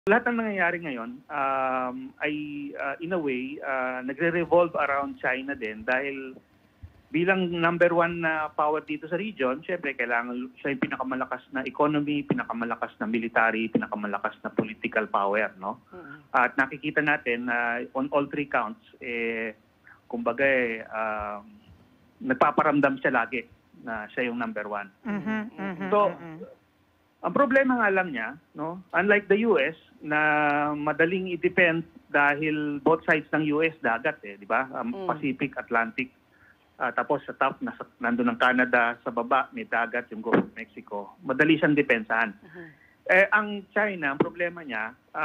Lahat ng nangyayari ngayon ay in a way nagre-revolve around China din dahil bilang number one na power dito sa region, syempre kailangan siya yung pinakamalakas na economy, pinakamalakas na military, pinakamalakas na political power, no? At nakikita natin on all three counts, kumbaga nagpaparamdam siya lagi na siya yung number one. So, ang problema nga lang niya, no? Unlike the US na madaling i-depend dahil both sides ng US dagat, di ba? Pacific, Atlantic. Tapos sa top, nandun ng Canada, sa baba, may dagat, yung Gulf of Mexico. Madali siyang depensahan. Ang China, ang problema niya,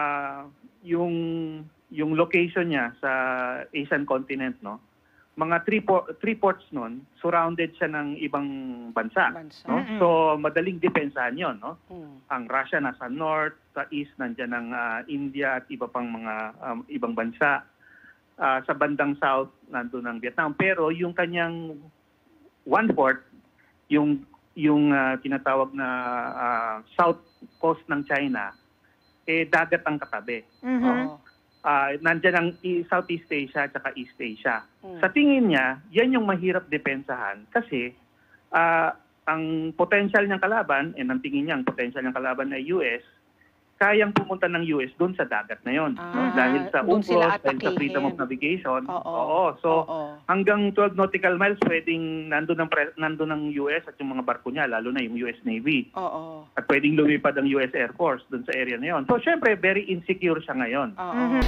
yung location niya sa Asian continent, no? Mga three ports nun, surrounded siya ng ibang bansa. No? So, madaling depensahan yon, no? Ang Russia nasa north, sa east nandiyan ng India at iba pang mga ibang bansa. Sa bandang south, nandun ng Vietnam. Pero yung kanyang one-fourth, yung tinatawag na south coast ng China, dagat ang katabi. Nandiyan ang Southeast Asia at saka East Asia. Sa tingin niya, yan yung mahirap depensahan kasi ang potential niyang kalaban, ang tingin niya ang potential niyang kalaban ay US, kayang pumunta ng US doon sa dagat na yon. Dahil sa UNCLOS, dahil sa freedom of navigation. So, hanggang 12 nautical miles, pwedeng nandun ng US at yung mga barko niya, lalo na yung US Navy. At pwedeng lumipad ang US Air Force doon sa area na yon. So, syempre, very insecure siya ngayon.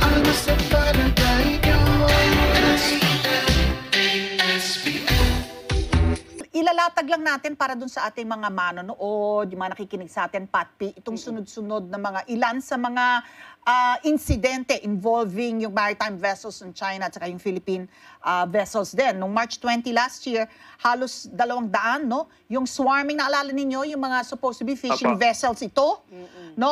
Ilalatag lang natin para dun sa ating mga manonood, yung mga nakikinig sa atin, Patpi, itong sunod-sunod na mga ilan sa mga insidente involving yung maritime vessels ng China at saka yung Philippine vessels din. Noong March 20 last year, halos 200, no? Yung swarming, naalala ninyo, yung mga supposed to be fishing vessels ito, no?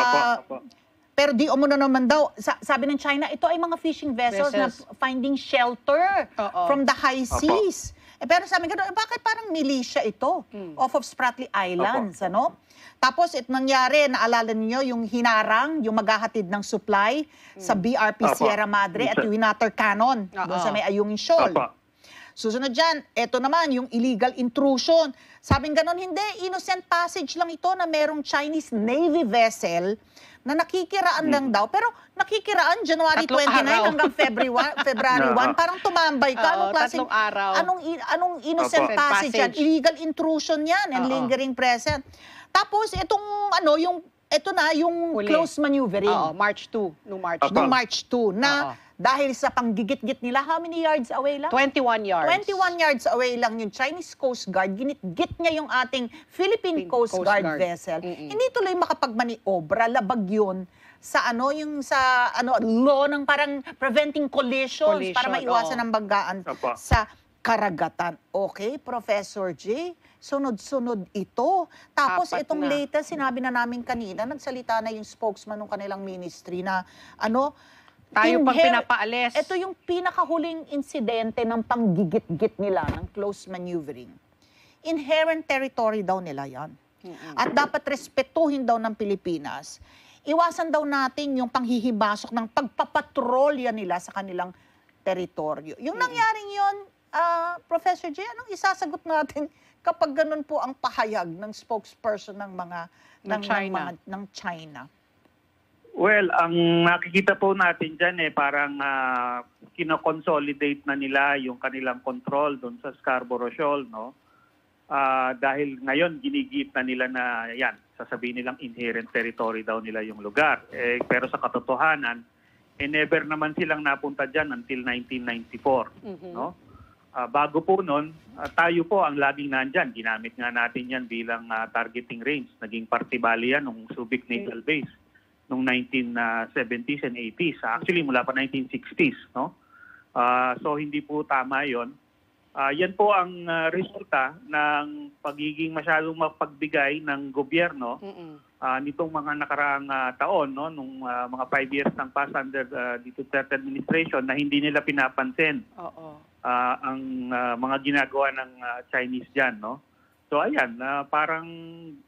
Pero di umano naman daw, sabi ng China, ito ay mga fishing vessels na finding shelter from the high seas. Pero sabi ko, bakit parang militia ito off of Spratly Islands, ano? Tapos ito nangyari, naalala niyo yung hinarang, yung maghahatid ng supply sa BRP Sierra Madre at yung Winater Cannon doon sa may Ayungin Shoal. Susunod dyan, ito naman yung illegal intrusion. Sabing ganon, hindi, innocent passage lang ito na merong Chinese Navy vessel na nakikiraan lang daw. Pero nakikiraan January 29 hanggang February 1. Parang tumambay ka. Anong klaseng, anong innocent passage yan? Illegal intrusion yan and lingering presence. Tapos itong ito na yung close maneuvering. March 2. Noong March 2 na dahil sa panggigit-git nila, how many yards away lang? 21 yards. 21 yards away lang yung Chinese Coast Guard. Ginit-git niya yung ating Philippine Coast Guard vessel. Hindi tuloy makapagmaniobra, labag yun sa law ng parang preventing collisions para maiwasan ang banggaan sa karagatan. Okay, Professor J, sunod-sunod ito. Tapos itong latest, sinabi na namin kanina, nagsalita na yung spokesman ng kanilang ministry na tayo pang pinapaalis. Ito yung pinakahuling insidente ng panggigit-git nila, ng close maneuvering. Inherent territory daw nila yan. At dapat respetuhin daw ng Pilipinas. Iwasan daw natin yung panghihibasok ng pagpapatrolya nila sa kanilang teritoryo. Yung nangyaring yun, Professor J, anong isasagot natin kapag ganun po ang pahayag ng spokesperson ng China? Well, ang nakikita po natin dyan parang kino-consolidate na nila yung kanilang control doon sa Scarborough Shoal, no? Dahil ngayon ginigit na nila na yan, sasabihin nilang inherent territory daw nila yung lugar. Pero sa katotohanan, never naman silang napunta dyan until 1994, no? Bago po noon, tayo po ang laging nandyan. Ginamit nga natin yan bilang targeting range. Naging Partibali yan ng Subic Naval Base noong 1970s and 80s. Actually, mula pa 1960s, no? So, hindi po tama yon. Yan po ang resulta ng pagiging masyadong mapagbigay ng gobyerno nitong mga nakaraang taon, no? Nung mga 5 years ng pass under the Duterte administration na hindi nila pinapansin ang mga ginagawa ng Chinese dyan, no? So, ayan, parang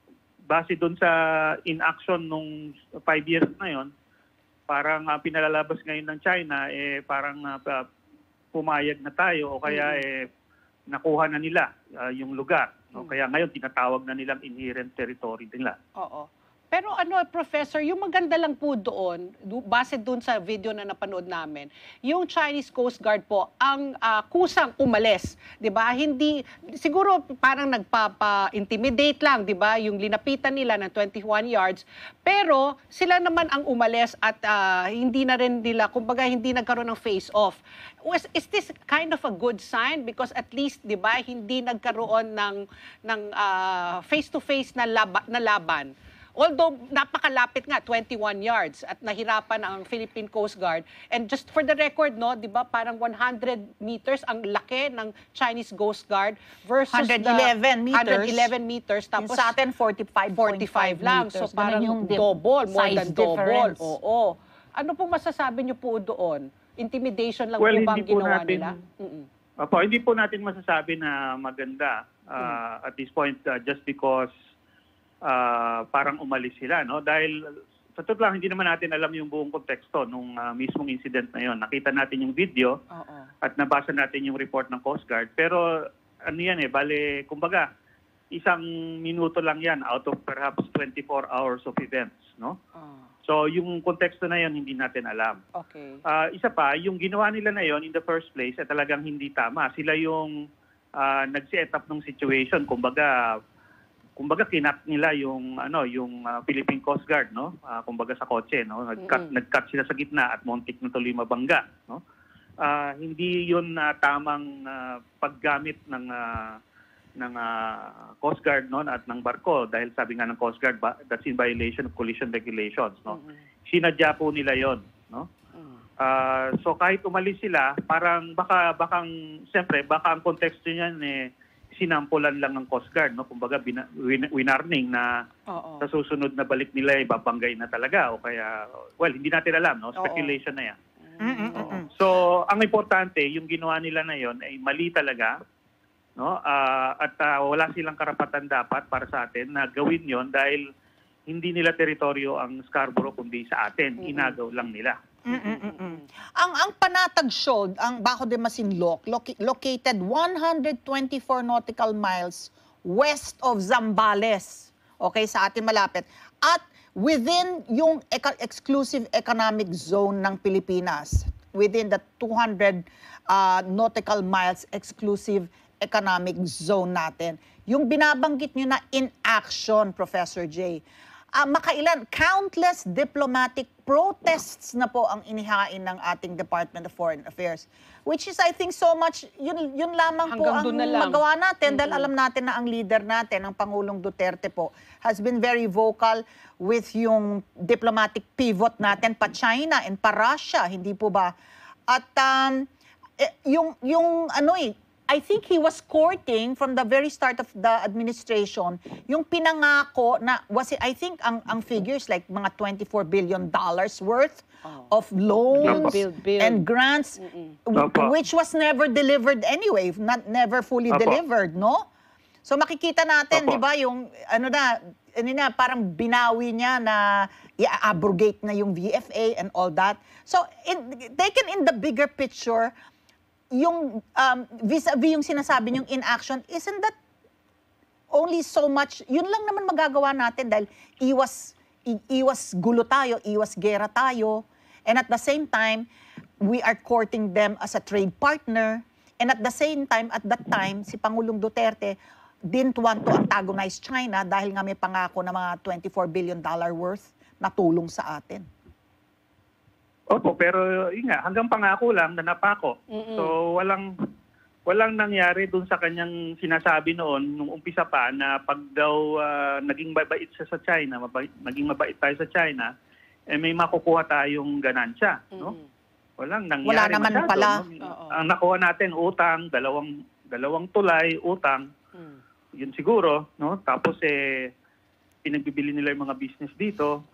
base doon sa inaction nung 5 years na yon, parang pinalalabas ngayon ng China, parang pumayag na tayo o kaya nakuha na nila yung lugar. No? Kaya ngayon tinatawag na nilang inherent territory nila. Oo. Pero Professor, yung maganda lang po doon, base doon sa video na napanood namin, yung Chinese Coast Guard po ang kusang umalis, 'di ba? Hindi siguro parang nagpapa-intimidate lang, 'di ba? Yung linapitan nila ng 21 yards, pero sila naman ang umalis at hindi na rin nila, kumbaga hindi nagkaroon ng face off. Is this kind of a good sign because at least 'di ba hindi nagkaroon ng face to face na laban? Although napakalapit nga, 21 yards at nahirapan ang Philippine Coast Guard. And just for the record, no, 'di ba, parang 100 meters ang laki ng Chinese Coast Guard versus 111 meters. 111 meters Yung tapos sa atin 45.5 lang. meters. So Ganun parang yung double, more size than double. difference. Oo. Ano pong masasabi niyo po doon? Intimidation lang Well, po ba ang hindi po ginawa natin- nila? Opo, hindi po natin masasabi na maganda at this point just because parang umalis sila, no? Dahil sa totoo lang, hindi naman natin alam yung buong konteksto nung mismong incident na yon. Nakita natin yung video at nabasa natin yung report ng Coast Guard. Pero ano yan bale, kumbaga, isang minuto lang yan out of perhaps 24 hours of events, no? So yung konteksto na yon hindi natin alam. Okay. Isa pa, yung ginawa nila na yon in the first place ay talagang hindi tama. Sila yung nag-set up ng situation, kumbaga kinat nila yung Philippine Coast Guard, no? Kumbaga sa kotse, no? Nag-cut sila sa gitna at muntik na tuloy mabangga, no? Hindi 'yun tamang paggamit ng Coast Guard, no, at ng barko dahil sabi nga ng Coast Guard that's in violation of collision regulations, no? Sinadya po nila 'yon, no? So kahit umalis sila, parang baka ang konteksto niyan sinampulan lang ng Coast Guard, no? Kumbaga winarning na sa susunod na balik nila babanggay na talaga o kaya hindi natin alam, no? Speculation na 'yan. So ang importante, yung ginawa nila na 'yon ay mali talaga, no? At wala silang karapatan dapat para sa atin na gawin 'yon dahil hindi nila teritoryo ang Scarborough kundi sa atin, inagaw lang nila. Ang Panatag Shoal, ang Bajo de Masinloc, located 124 nautical miles west of Zambales. Okay, sa atin malapit. At within yung exclusive economic zone ng Pilipinas, within the 200 nautical miles exclusive economic zone natin. Yung binabanggit nyo na in action, Professor J, makailan, countless diplomatic protests na po ang inihain ng ating Department of Foreign Affairs. Which is, I think, so much, yun lamang po Hanggang ang doon na lang. magawa natin dahil alam natin na ang leader natin, ang Pangulong Duterte po, has been very vocal with yung diplomatic pivot natin pa China and pa Russia, hindi po ba? At I think he was courting from the very start of the administration yung pinangako na I think ang figures like mga $24 billion worth of loans and grants which was never delivered anyway, never fully delivered, no? So makikita natin, 'di ba, yung parang binawi niya na i-abrogate na yung VFA and all that. So taken in the bigger picture, yung vis-a-vis yung sinasabi niyong inaction, isn't that only so much, yun lang naman magagawa natin dahil iwas gulo tayo, iwas gera tayo, and at the same time, we are courting them as a trade partner, and at the same time, at that time, si Pangulong Duterte didn't want to antagonize China dahil nga may pangako na mga $24 billion worth na tulong sa atin. Opo, pero yun nga, hanggang pangako lang na napako. So walang nangyari dun sa kanyang sinasabi noon nung umpisa pa na pag daw naging mabait siya sa China, naging mabait tayo sa China, may makukuha tayong ganansya, no? Walang nangyari. Wala naman masyado, pala. No? Ang nakuha natin utang, dalawang tulay utang. Yun siguro, no? Tapos pinagbibili nila yung mga business dito.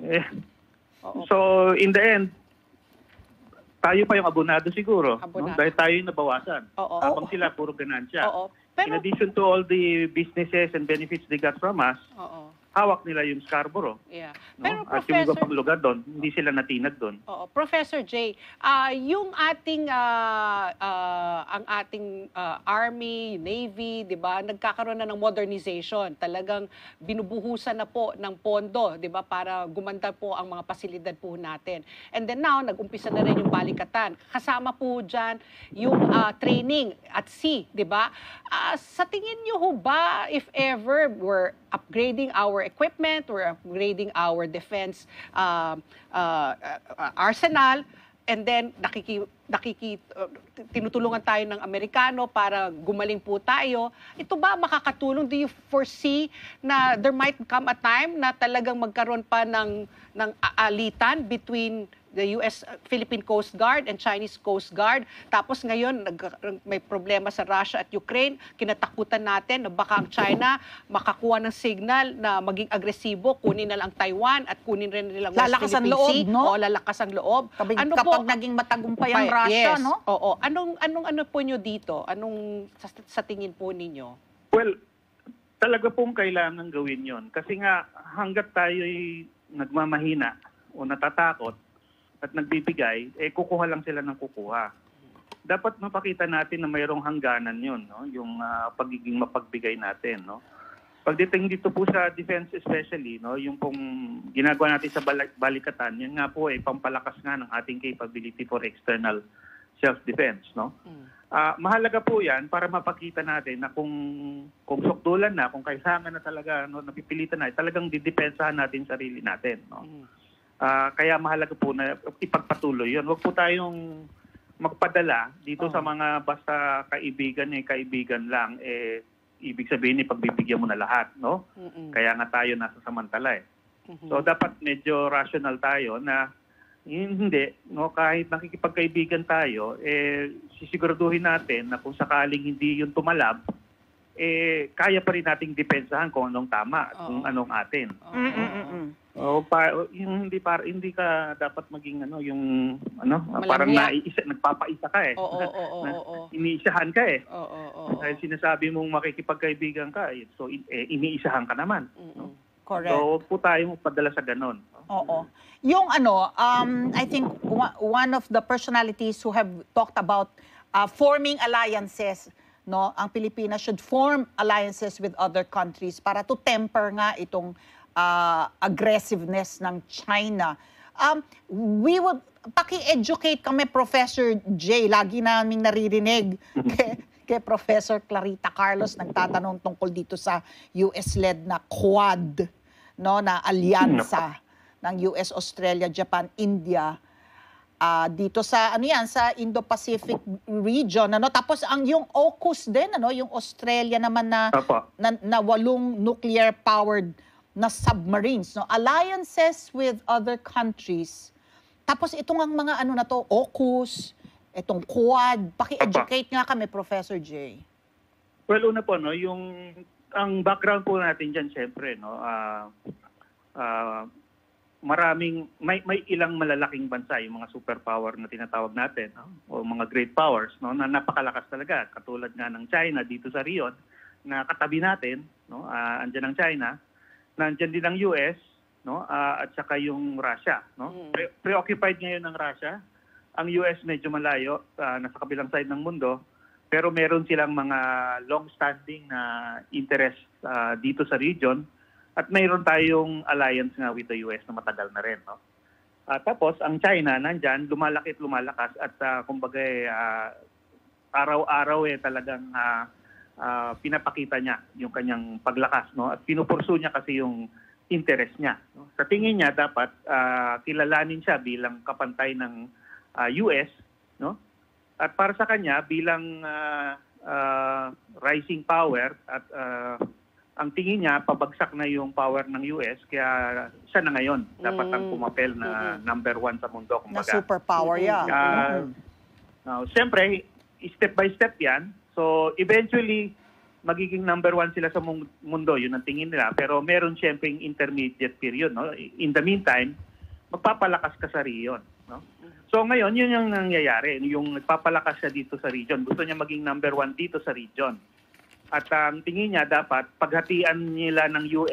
So in the end, tayo pa yung abonado siguro, no? Dahil tayo yung nabawasan. Habang sila puro ganansya. In addition to all the businesses and benefits they got from us, hawak nila yung Scarborough. Yeah. No? Pero At yung iba Professor, pang lugar doon, hindi sila natinag doon. oo, Professor Jay, yung ating ang ating Army, Navy, 'di ba? Nagkakaroon na ng modernization. Talagang binubuhusan na po ng pondo, 'di ba, para gumanda po ang mga pasilidad po natin. And then now, nag-umpisa na rin yung balikatan. Kasama po diyan yung training at sea, 'di ba? Sa tingin niyo ho ba, if ever we're upgrading our equipment, we're upgrading our defense arsenal, and then tinutulungan tayo ng Amerikano para gumaling po tayo, ito ba makakatulong? Do you foresee na there might come a time na talagang magkaroon pa ng alitan between the US Philippine Coast Guard and Chinese Coast Guard? Tapos ngayon may problema sa Russia at Ukraine, kinatakutan natin na baka ang China makakuha ng signal na maging agresibo, kunin na lang Taiwan at kunin rin nilang West Lalakas ang Philippine loob, Sea. no? O, lalakas ang loob. Kapag naging matagumpay ang Russia, yes, no? Oo. Ano po nyo dito? Anong sa tingin po ninyo? Well, talaga pong kailangan gawin yon. Kasi nga, hanggat tayo'y nagmamahina o natatakot at nagbibigay, kukuha lang sila ng kukuha. Dapat mapakita natin na mayroong hangganan yun, no? Yung pagiging mapagbigay natin. No? Pagdating dito po sa defense especially, no? Yung pong ginagawa natin sa balikatan, yan nga po pampalakas nga ng ating capability for external self-defense. No? Mahalaga po yan para mapakita natin na kung sukdulan na, kung kailangan na talaga, no, napipilitan na, talagang didepensahan natin sarili natin. No? Kaya mahalaga po na ipagpatuloy yun. Huwag po tayong magpadala dito sa mga basta kaibigan lang, ibig sabihin pagbibigyan mo na lahat. No? Kaya nga tayo nasa samantala. So dapat medyo rational tayo na hindi, no, kahit nakikipagkaibigan tayo, sisiguraduhin natin na kung sakaling hindi yun tumalab, kaya pa rin nating depensahan kung anong tama at kung anong atin. Hindi ka dapat maging parang nagpapaisa ka iniisahan ka Dahil sinasabi mong makikipagkaibigan ka, so iniisahan ka naman. Correct. So po tayo padala sa ganon. Oo. Yung I think one of the personalities who have talked about forming alliances, no, ang Pilipinas should form alliances with other countries para to temper nga itong aggressiveness ng China. We would paki-educate kami, Professor Jay, lagi naming naririnig kay Professor Clarita Carlos nagtatanong tungkol dito sa US-led na Quad, no, na alyansa ng US, Australia, Japan, India, dito sa sa Indo-Pacific region, tapos yung AUKUS din, yung Australia naman na 8 nuclear powered na submarines, no, alliances with other countries. Tapos itong ang mga AUKUS, itong Quad, paki-educate nga kami, Professor Jay. Well, una po, no, ang background po natin diyan, syempre, no, may ilang malalaking bansa, yung mga superpower na tinatawag natin, no? O mga great powers, no, na napakalakas talaga, katulad nga ng China dito sa Rion na katabi natin, no, andyan ang China, nandiyan din ang US, no, at saka yung Russia, no. Preoccupied ngayon ng Russia, ang US medyo malayo, nasa kabilang side ng mundo, pero meron silang mga long-standing na interest dito sa region. At mayroon tayong alliance nga with the US na matagal na rin. No? Tapos, ang China, nandyan, lumalaki at lumalakas. At kumbaga, araw-araw talagang pinapakita niya yung kanyang paglakas. No? At pinupursu niya kasi yung interest niya. No? Sa tingin niya, dapat kilalanin siya bilang kapantay ng US. No? At para sa kanya, bilang rising power at ang tingin niya, pabagsak na yung power ng US, kaya siya na ngayon. Dapat ang pumapel na number 1 sa mundo. Kumbaga. Na superpower, Siyempre, step by step yan. So, eventually, magiging number 1 sila sa mundo. Yun ang tingin nila. Pero meron siyempre yung intermediate period. No? In the meantime, magpapalakas ka sa region. No? So, ngayon, yun yung nangyayari. Yung nagpapalakas siya dito sa region. Gusto niya maging number 1 dito sa region. At ang tingin niya dapat paghatian nila ng US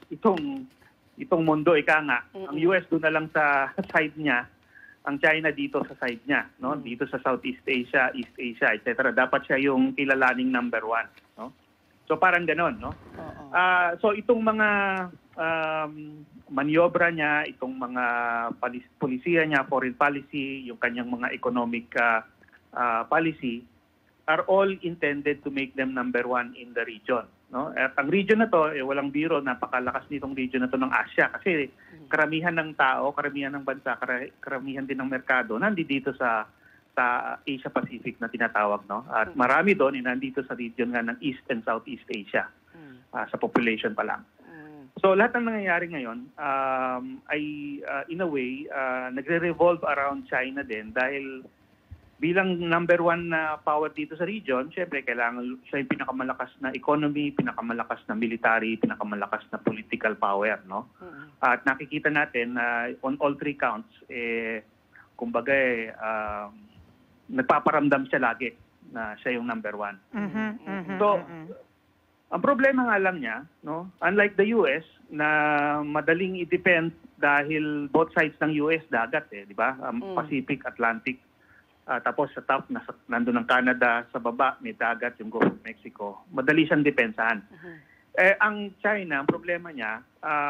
itong mundo, ika nga. Ang US doon na lang sa side niya, ang China dito sa side niya, no? Dito sa Southeast Asia, East Asia, etc. Dapat siya yung kilalaning number 1, no? So parang gano'n, no? So itong mga maniobra niya, itong mga polisiya niya, foreign policy, yung kanyang mga economic policy are all intended to make them number 1 in the region, no? At ang region na to, walang biro, napakalakas nitong region na to ng Asia kasi karamihan ng tao, karamihan ng bansa, karamihan din ng merkado nandito sa Asia Pacific na tinatawag, no? At marami doon nandito sa region nga ng East and Southeast Asia, sa population pa lang. So lahat ng nangyayari ngayon ay in a way nagre-revolve around China din dahil bilang number 1 na power dito sa region, syempre kailangan siya yung pinakamalakas na economy, pinakamalakas na military, pinakamalakas na political power, no? At nakikita natin na on all 3 counts, kumbaga nagpaparamdam siya lagi na siya yung number 1. So, ang problema nga lang niya, no? Unlike the US na madaling i-depend dahil both sides ng US dagat, di ba? Pacific, Atlantic. Tapos sa top, nandun ang Canada, sa baba, may dagat, yung Gulf of Mexico. Madali siyang depensahan. Ang China, ang problema niya,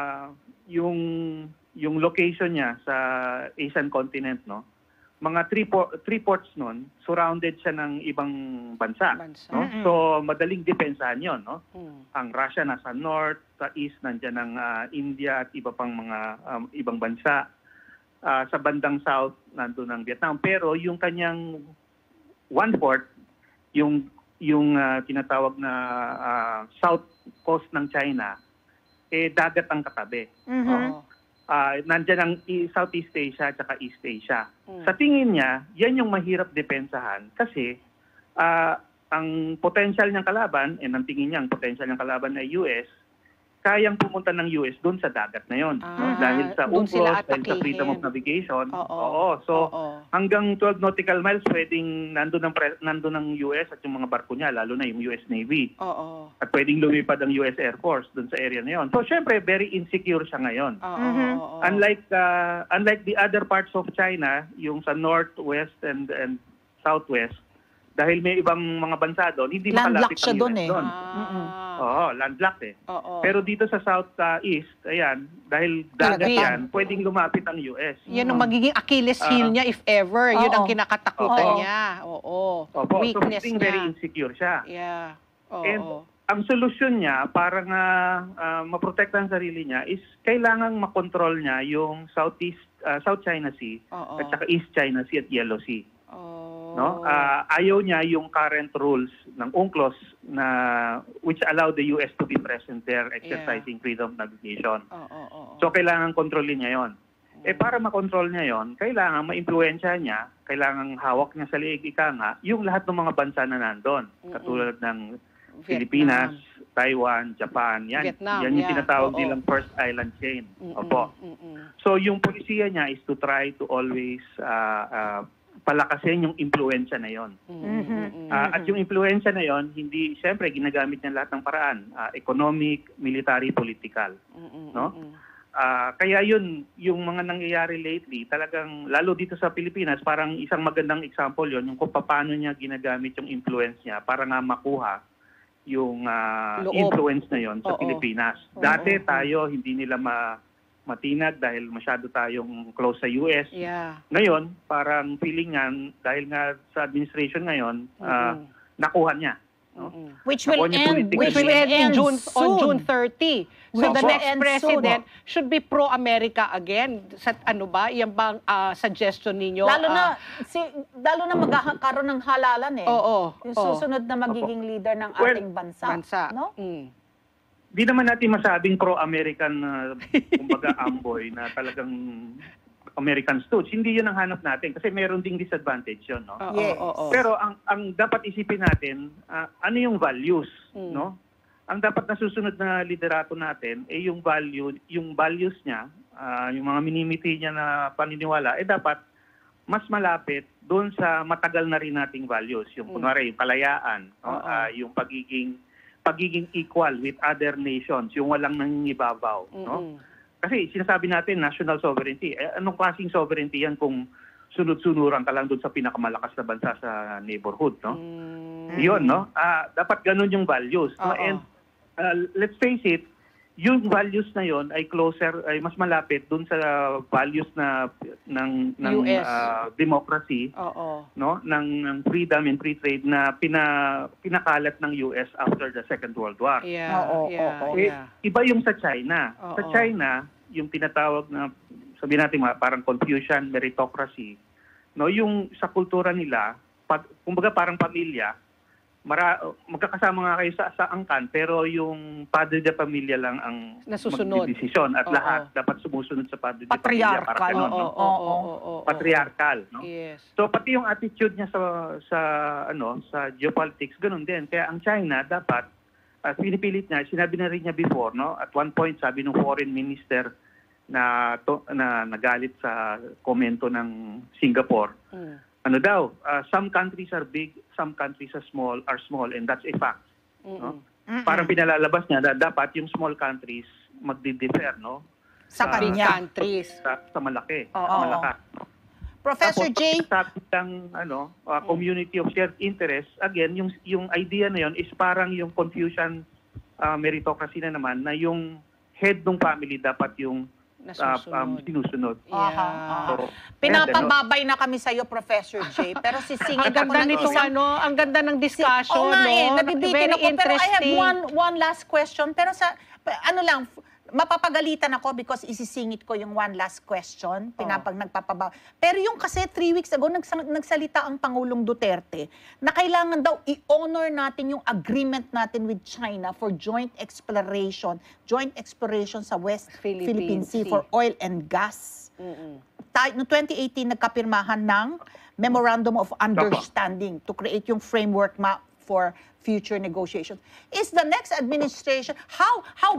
yung location niya sa Asian continent, no? Mga three ports nun, surrounded siya ng ibang bansa. No? So, madaling depensahan yun, no? Ang Russia nasa north, sa east, nandiyan ang India at iba pang mga ibang bansa. Sa bandang south, nandun ang Vietnam. Pero yung kanyang one-fourth, yung tinatawag na south coast ng China, dagat ang katabi. Nandyan ang Southeast Asia at saka East Asia. Sa tingin niya, yan yung mahirap depensahan kasi ang potential niyang kalaban, ang tingin niya ang potential niyang kalaban ay US, kayang pumunta ng US doon sa dagat na yon, no? Dahil sa UNCLOS, dahil sa freedom of navigation. So hanggang 12 nautical miles pwedeng nandun ng US at yung mga barko niya, lalo na yung US Navy. At pwedeng lumipad ang US Air Force doon sa area na yon. So syempre very insecure siya ngayon. Unlike the other parts of China, yung sa northwest and southwest, dahil may ibang mga bansa doon, hindi makalapit ang US doon. Landlocked Pero dito sa southeast, ayan, dahil dagat yan, pwedeng lumapit ang US. Yan ang magiging Achilles heel niya if ever. Yun ang kinakatakutan niya. Weakness so, niya. Very insecure siya. Yeah. And ang solusyon niya para nga maprotektahan ang sarili niya is kailangang makontrol niya yung South China Sea at saka East China Sea at Yellow Sea. No? Ayaw niya yung current rules ng UNCLOS na which allow the US to be present there exercising freedom of navigation. So kailangan kontrolin niya yon. Para makontrol niya yon, kailangan maimpluwensya niya, kailangan hawak niya sa liig ika nga, yung lahat ng mga bansa na nandun. Katulad ng Pilipinas, Taiwan, Japan, yan yung tinatawag nilang first island chain. So yung polisiya niya is to try to always palakasin yung impluwensya na yon. At yung impluwensya na yon, hindi, siyempre, ginagamit niya lahat ng paraan. Economic, military, political. No? Kaya yun, yung mga nangyayari lately, talagang, lalo dito sa Pilipinas, parang isang magandang example yon, yung kung paano niya ginagamit yung influence niya para nga makuha yung influence na yon sa Pilipinas. Dati tayo, hindi nila matinag dahil masyado tayong close sa US. Ngayon, parang feeling nga, dahil nga sa administration ngayon, nakuha niya. No? Which will end on June 30. So the next president should be pro-America again. Sa ano ba? Yan bang suggestion ninyo? Lalo na magkakaroon ng halalan yung susunod na magiging leader ng ating bansa. No? Di naman natin masabing pro-American kumbaga amboy na talagang American stooge. Hindi yun ang hanap natin kasi meron ding disadvantage yun, no? Pero ang dapat isipin natin, ano yung values, no? Ang dapat nasusunod na liderato natin yung values niya, yung mga minimiti niya na paniniwala, dapat mas malapit doon sa matagal na rin nating values. Yung kunwari, yung kalayaan, no? Yung pagiging equal with other nations, yung walang nangingibabaw, no? Kasi sinasabi natin national sovereignty. Anong klaseng sovereignty yan kung sunod-sunuran ka lang doon sa pinakamalakas na bansa sa neighborhood, no? Yun, no? Dapat ganun yung values. No? And let's face it, yung values na yon ay closer, ay mas malapit doon sa values na ng democracy, no, ng freedom and free trade na pinakalat ng US after the Second World War. Iba yung sa China. Sa China, yung tinatawag na, sabihin natin parang Confucian meritocracy, no, yung sa kultura nila, kumbaga parang pamilya, magkakasama nga kayo sa angkan, pero yung padre de pamilya lang ang magdidesisyon at lahat dapat sumusunod sa padre de pamilya. Patriarchal. Patriarchal, no? Yes. So pati yung attitude niya sa geopolitics ganun din. Kaya ang China dapat pinipilit niya, sinabi na rin niya before, no? At one point sabi ng foreign minister na nagalit sa komento ng Singapore. Ano daw, some countries are big, some countries are small, and that's a fact. No? Parang pinalalabas niya na dapat yung small countries magdi-differ, no? Sa kanya. Countries. Sa malaki. Malakas. Professor J. Tapos ng community of shared interest, again, yung idea na yon is parang yung Confucian meritocracy na naman, na yung head ng family dapat yung sinusunod. So, pinapababay na kami sa iyo, Professor J. Pero sisingit ako ng isang... ang ganda ng discussion, nabibitin ako. Pero I have one last question. Pero mapapagalitan ako because isisingit ko yung one last question, nagpapaba. Pero yung kasi 3 weeks ago, nagsalita ang Pangulong Duterte na kailangan daw i-honor natin yung agreement natin with China for joint exploration sa West Philippine Sea for oil and gas. No 2018, nagkapirmahan ng Memorandum of Understanding to create yung framework map for future negotiations. Is the next administration, how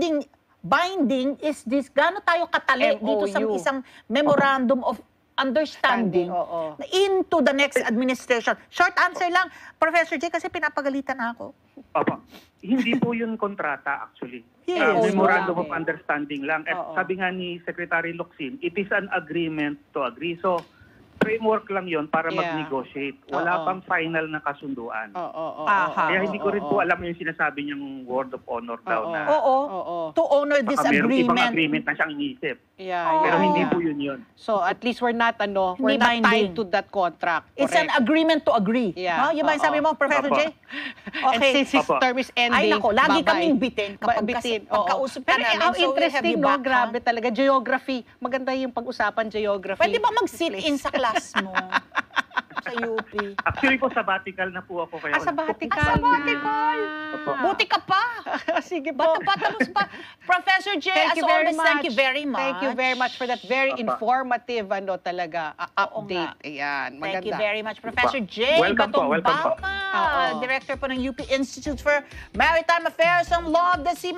binding is this? Gaano tayo katali dito sa isang memorandum of understanding into the next administration? Short answer lang, Professor J, kasi pinapagalitan na ako. Hindi po yun kontrata actually. Memorandum of understanding lang. At sabi nga ni Secretary Locsin, it is an agreement to agree. So, framework lang yon para mag-negotiate. Wala pang final na kasunduan. Kaya hindi ko rin po alam yung sinasabi niyang word of honor daw na. To honor this agreement. Ibang agreement na siyang inisip. Pero hindi po yun. So at least we're not tied to that contract. It's an agreement to agree. No? Yung ba yung sabi mo, Professor J? And since his term is ending, ay nako, lagi kaming bitin kapag pagkausap ka namin. Pero interesting, no? Grabe talaga. Geography. Maganda yung pag-usapan geography. Pwede ba mag-sit-in sa class mo? Sa UP. Actually po, sabbatical na po ako. Sabbatical. Buti ka pa. Sige po. Bata-bata pa. Professor J, as always, thank you very much. Thank you very much for that very informative update. Ayan, maganda. Thank you very much, Professor J. Welcome po. Director po ng UP Institute for Maritime Affairs and Law of the Sea.